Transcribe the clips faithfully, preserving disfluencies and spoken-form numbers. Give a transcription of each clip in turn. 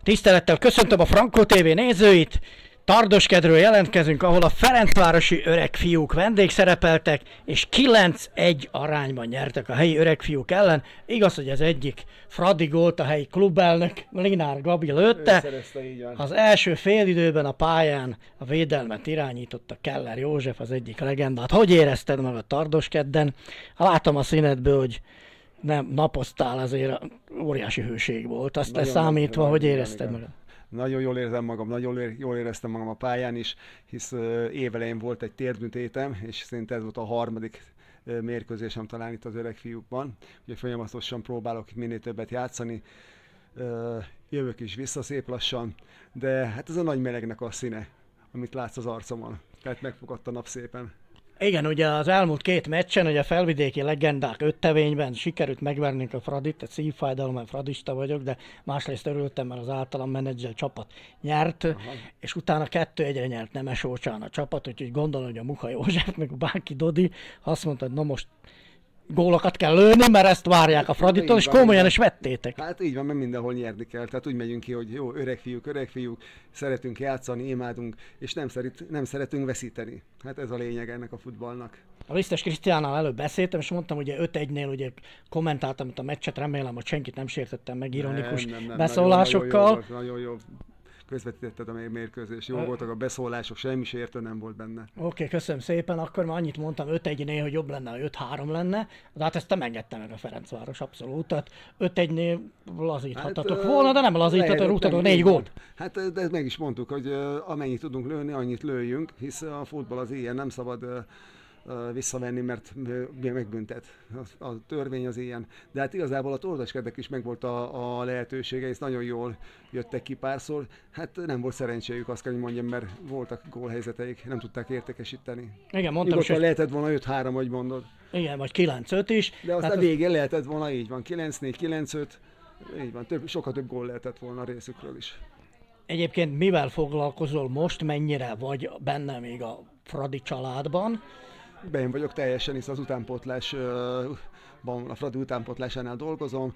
Tisztelettel köszöntöm a Frankó té vé nézőit! Tardoskedről jelentkezünk, ahol a ferencvárosi öregfiúk vendégszerepeltek, és kilenc egy arányban nyertek a helyi öregfiúk ellen. Igaz, hogy az egyik Fradi gólt a helyi klubelnök Linár Gabi lőtte. Az első félidőben a pályán a védelmet irányította Keller József, az egyik legendát. Hogy érezted meg a Tardoskedden? Látom a színedből, hogy nem napoztál, azért óriási hőség volt. Azt nagyon leszámítva, hogy érezted meg? Nagyon jól érzem magam, nagyon jól éreztem magam a pályán is, hisz uh, évelején volt egy térdműtétem, és szinte ez volt a harmadik uh, mérkőzésem talán itt az öregfiúkban. Ugye folyamatosan próbálok itt minél többet játszani, uh, jövök is vissza szép lassan, de hát ez a nagy melegnek a színe, amit látsz az arcomon. Tehát megfogadt a nap szépen. Igen, ugye az elmúlt két meccsen, ugye a felvidéki legendák öttevényben sikerült megvernünk a Fradit, egy szívfájdalom, mert fradista vagyok, de másrészt örültem, mert az általam menedzser csapat nyert, aha, és utána kettő egyre nyert Nemes Ócsán a csapat, úgyhogy gondolom, hogy a Muha József, meg a Bánki Dodi azt mondta, hogy na most gólokat kell lőni, mert ezt várják a Fraditól, és komolyan is vettétek. Hát így van, mert mindenhol nyerni kell. Tehát úgy megyünk ki, hogy jó, öreg fiúk, öreg fiúk, szeretünk játszani, imádunk, és nem, szeret, nem szeretünk veszíteni. Hát ez a lényeg ennek a futballnak. A Lisztes Krisztiánnal előbb beszéltem, és mondtam, hogy öt egynél ugye kommentáltam itt a meccset, remélem, hogy senkit nem sértettem meg ironikus nem, nem, nem, beszólásokkal. Nagyon, nagyon, nagyon jó. Közvetítetted a mérkőzést, jó voltak a beszólások, semmi sértő nem volt benne. Oké, okay, köszönöm szépen, akkor már annyit mondtam öt egynél, hogy jobb lenne, ha öt három lenne, de hát ezt nem engedte meg a Ferencváros abszolút, tehát öt egynél lazíthatatok hát, volna, de nem lazíthatok, rúgtatok négy gólt. Hát de meg is mondtuk, hogy amennyit tudunk lőni, annyit lőjünk, hisz a futball az ilyen, nem szabad visszavenni, mert megbüntet. A törvény az ilyen. De hát igazából a Tardoskednek is megvolt a, a lehetősége, és nagyon jól jöttek ki párszor. Hát nem volt szerencséjük, azt kell, hogy mondjam, mert voltak gólhelyzeteik, nem tudták értékesíteni. Igen, mondtam is, hogy lehetett volna öt három, hogy mondod. Igen, vagy kilenc öt is. De aztán az... végén lehetett volna, így van, kilenc négy, kilenc öt, így van, több, sokkal több gól lehetett volna a részükről is. Egyébként mivel foglalkozol most, mennyire vagy benne még a Fradi családban? Ben vagyok teljesen, hisz az utánpótlásban, a Fradi utánpótlásánál dolgozom,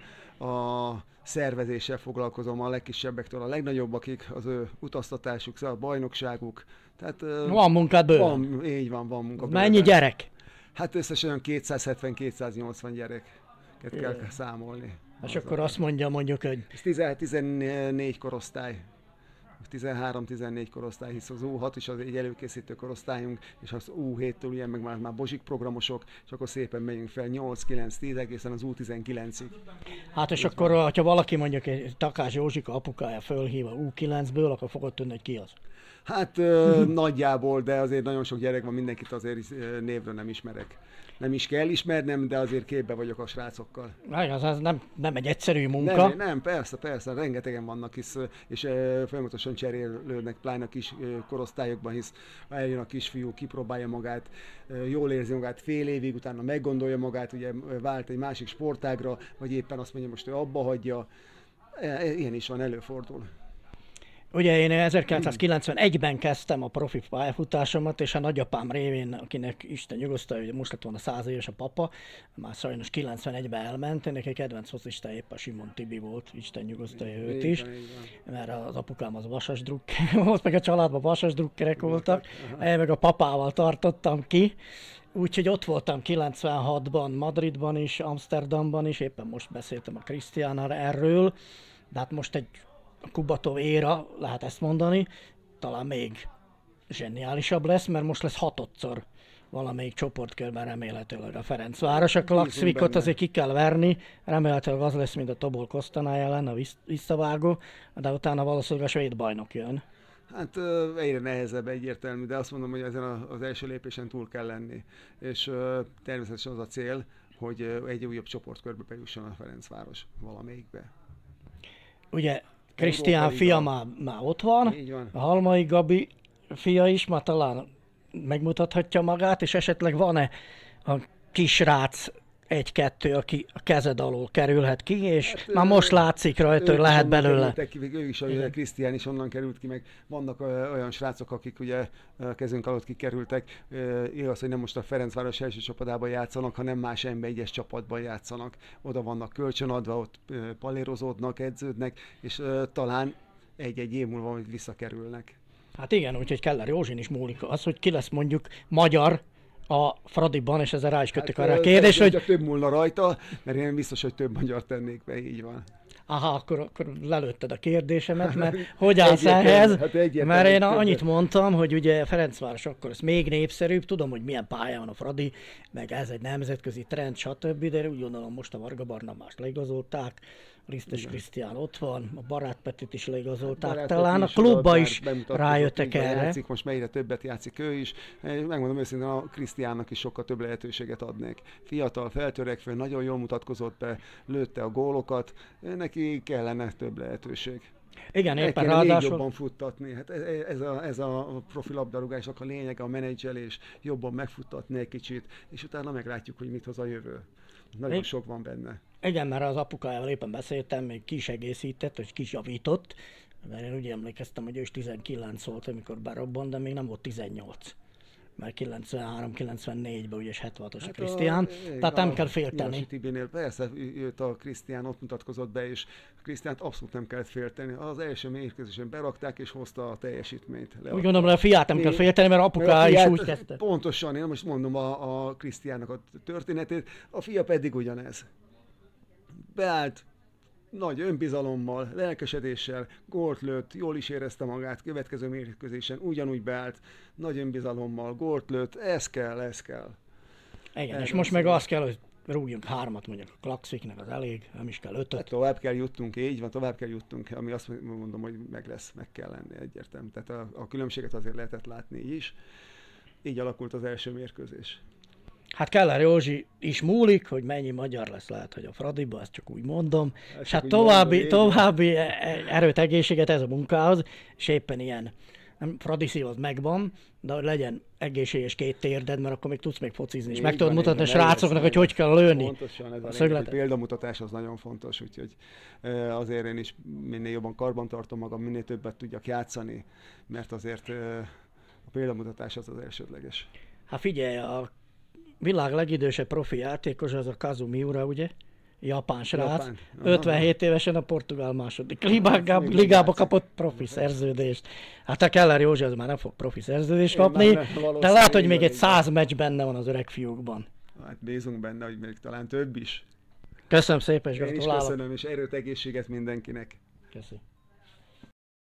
a szervezéssel foglalkozom a legkisebbektől a legnagyobbakig, az ő utaztatásuk, a bajnokságuk. Tehát, van munkád bőven? Van, így van, van munka bőven. Mennyi gyerek? Hát összesen olyan kétszázhetven-kétszáznyolcvan gyereket kell számolni. És akkor azt mondja mondjuk, hogy... Ez tizennégy korosztály. tizenhárom tizennégy korosztály, hisz az U hat is az egy előkészítő korosztályunk, és az U héttől ilyen meg már, már bozsik programosok, és akkor szépen megyünk fel nyolc kilenc tíz egészen az U tizenkilencig. Hát és akkor, ha valaki mondjuk egy Takás Józsika apukája fölhív a U kilencből, akkor fogod tudni, hogy ki az? Hát ö, nagyjából, de azért nagyon sok gyerek van, mindenkit azért névről nem ismerek. Nem is kell ismernem, de azért képbe vagyok a srácokkal. Ez, ez nem, nem egy egyszerű munka. Nem, nem, persze, persze, rengetegen vannak, hisz, és e, folyamatosan cserélődnek, pláne a kis e, korosztályokban, hisz eljön a kisfiú, kipróbálja magát, e, jól érzi magát fél évig, utána meggondolja magát, ugye vált egy másik sportágra, vagy éppen azt mondja, most ő abba hagyja. E, ilyen is van, előfordul. Ugye én ezerkilencszázkilencvenegyben kezdtem a profi pályafutásomat, és a nagyapám révén, akinek Isten nyugosztalja, hogy most lett volna száz éves a papa, már sajnos kilencvenegyben elment, neki kedvenc focistája épp a Simon Tibi volt, Isten nyugosztalja őt is, mert az apukám az vasas drukker volt, meg a családban vasas drukkerek voltak, én meg a papával tartottam ki. Úgyhogy ott voltam kilencvenhatban Madridban is, Amsterdamban is, éppen most beszéltem a Krisztiánnal erről, de hát most egy a Kubatov éra, lehet ezt mondani, talán még zseniálisabb lesz, mert most lesz hatodszor valamelyik csoportkörben remélhetőleg a Ferencváros. A Klaxvikot azért ki kell verni, remélhetőleg az lesz, mint a Tobol Kosztanály ellen, a visszavágó, de utána valószínűleg a svéd bajnok jön. Hát egyre nehezebb, egyértelmű, de azt mondom, hogy ezen az első lépésen túl kell lenni. És természetesen az a cél, hogy egy újabb csoportkörbe bejusson a Ferencváros valamelyikbe. Ugye Krisztián fia már, már ott van, van, a Halmai Gabi fia is már talán megmutathatja magát, és esetleg van-e a kisrác egy-kettő, aki a kezed alól kerülhet ki, és hát, már most látszik rajta, hogy lehet belőle. Ki, ő is, a Krisztián is onnan került ki, meg vannak olyan srácok, akik ugye kezünk alatt kikerültek. Igaz, hogy nem most a Ferencváros első csapatában játszanak, hanem más en bé egyes csapatban játszanak. Oda vannak kölcsönadva, ott palérozódnak, edződnek, és talán egy-egy év múlva majd visszakerülnek. Hát igen, úgyhogy Keller Józsin is múlik az, hogy ki lesz mondjuk magyar a Fradiban, és ezzel rá is kötök hát, arra a kérdés, hogy... több múlna rajta, mert én biztos, hogy több magyar tennék be, így van. Aha, akkor, akkor lelőtted a kérdésemet, mert hogy állsz ehhez? Hát mert én annyit mondtam, hogy ugye Ferencváros akkor ez még népszerűbb, tudom, hogy milyen pályán van a Fradi, meg ez egy nemzetközi trend, stb., de úgy gondolom most a Varga Barnabást leigazolták, Risztes Krisztián ott van, a Barát Petit is leigazolták, Barát talán a klubba is rájöttek erre. Játszik, most melyre többet játszik ő is. Megmondom őszintén, a Krisztiánnak is sokkal több lehetőséget adnék. Fiatal, feltörekvő, nagyon jól mutatkozott be, lőtte a gólokat, neki kellene több lehetőség. Igen, éppen ráadásul... jobban futtatni. Hát ez, ez, a, ez a profi labdarúgásnak a lényeg, a menedzselés, jobban megfuttatni egy kicsit, és utána meglátjuk, hogy mit hoz a jövő. Nagyon é... sok van benne. Igen, mert az apukájával éppen beszéltem, még ki is egészített, vagy ki is javított, mert én úgy emlékeztem, hogy ő is tizenkilenc volt, amikor berobbant, de még nem volt tizennyolc. Mert kilencvenhárom kilencvennégyben ugye hetvenhatos hát a Krisztián, tehát nem kell félteni. Tibinél persze jött a Krisztián, ott mutatkozott be, és a Krisztiánt abszolút nem kellett félteni. Az első mérkőzésen berakták, és hozta a teljesítményt. Leadta. Úgy gondolom, hogy a fiát nem kell félteni, mert apuká is úgy kezdte. Pontosan, én most mondom a, a Krisztiánnak a történetét, a fia pedig ugyanez. Beállt, nagy önbizalommal, lelkesedéssel, gólt lőtt, jól is érezte magát, következő mérkőzésen ugyanúgy beállt, nagy önbizalommal, gólt lőtt, ez kell, ez kell. Igen, ez és most meg az kell, hogy rúgjunk hármat mondjuk a Klaxviknek, az elég, nem is kell ötöt. Hát tovább kell jutnunk, így van, tovább kell jutnunk, ami azt mondom, hogy meg lesz, meg kell lenni egyértelmű. Tehát a, a különbséget azért lehetett látni így is. Így alakult az első mérkőzés. Hát Keller Józsi is múlik, hogy mennyi magyar lesz, lehet, hogy a Fradiba, ezt csak úgy mondom. Ezt és hát további, mondom, további erőt, egészséget ez a munkához, és éppen ilyen, nem, Fradi szív az megvan, de hogy legyen egészséges két térded, mert akkor még tudsz még focizni, és meg tudod mutatni a srácoknak, hogy hogy kell lőni. Pontosan, ez a, a példamutatás az nagyon fontos, úgyhogy azért én is minél jobban karban tartom magam, minél többet tudjak játszani, mert azért a példamutatás az az elsődleges. Hát figyelj, a világ legidősebb profi játékos az a Kazu Miura, ugye? Japán srác. Japán. ötvenhét évesen a portugál második ligába, ligába kapott profi szerződést. Hát a Keller Józsi az már nem fog profi szerződést kapni, de lehet, hogy még egy száz meccs benne van az öreg fiúkban. Hát bízunk benne, hogy még talán több is. Köszönöm szépen, és gratulálok. Én is köszönöm, és erőt, egészséget mindenkinek. Köszönöm.